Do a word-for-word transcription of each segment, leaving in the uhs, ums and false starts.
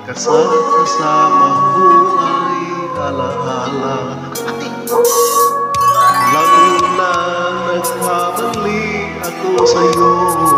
kasama ko ay alaala. Lalo na nagkamali ako sa'yo,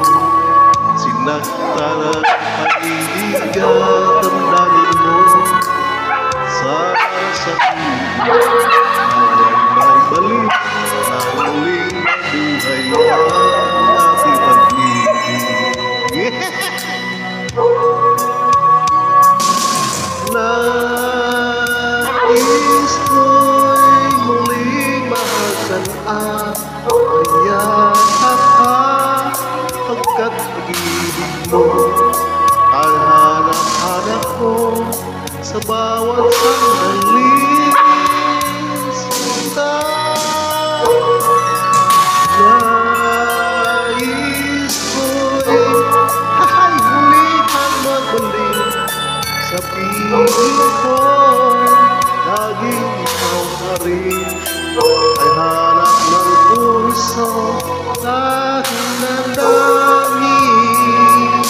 sinaktan ang pag-ibig at damdamin mo. Sa sakit naway magbalik na muling mabuhay ang ating pag-ibig. Nais ko'y muling mahagan at mayakap ka, pagkat pag-ibig mo ang hanap-hanap ko sa bawat sandali. Sinta, nais ko'y hay huli kang magbalik sa piling ko. Laging ikaw pa rin ay hanap ng puso, aking nandangin.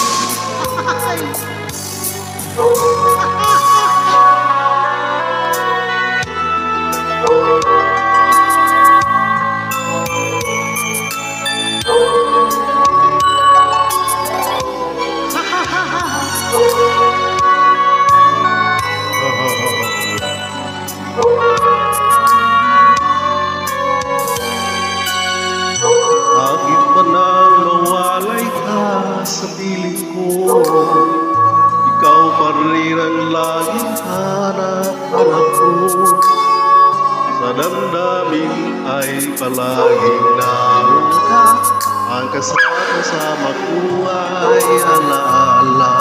Bakit ba nang mawalay ka sa piling ko? Ikaw pa rin ang laging hanap-hanap ko. Sa damdamin ay palaging naroon ka, ang kasama-sama ko ay alaala.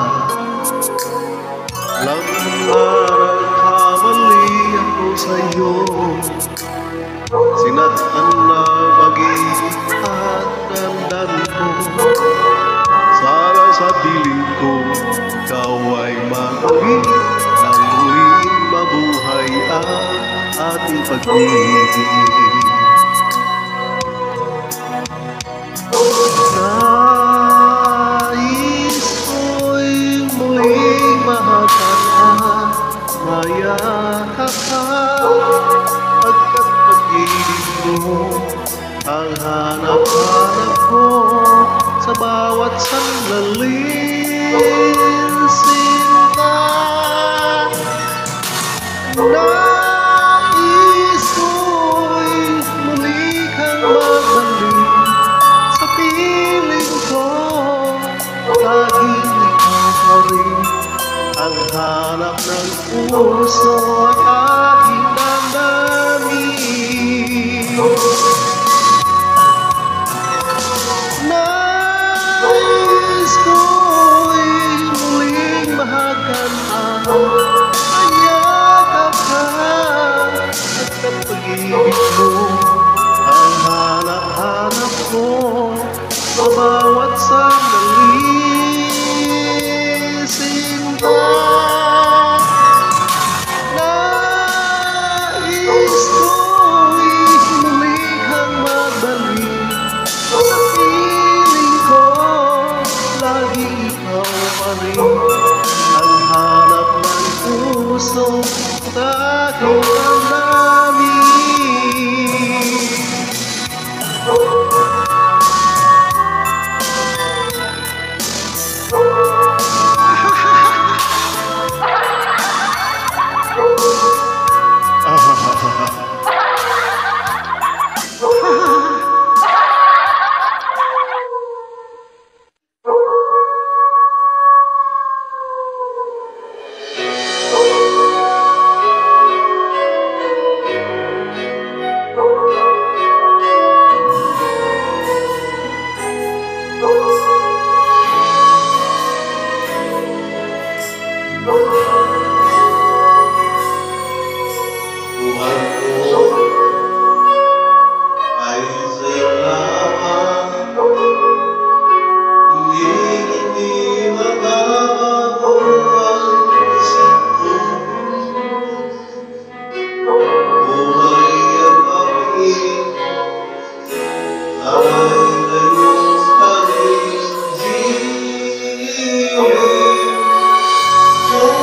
Alam na nagkamali ako sa'yo, sinaktan na pag-ibig at damdamin ko. Sana sa piling ko ikaw ay magaling nang muling mabuhay ang ating pag-ibig. Nais ko'y muling mahagan at mayakap ka, pagkat pag-ibig mo ang hanap-hanap ko sa bawat sandali. Sinta, nais ko'y muli kang magbalik sa piling ko. Laging ikaw pa rin ang hanap ng puso at aking damdamin. Nais ko'y muling mahagan at mayakap ka, at pag-ibig mo ang hanap-hanap ko sa bawat sandali. Sinta, nais ko'y muli kang magbalik sa piling ko. Laging ikaw pa rin ang hanap ng puso at aking damdamin. Oh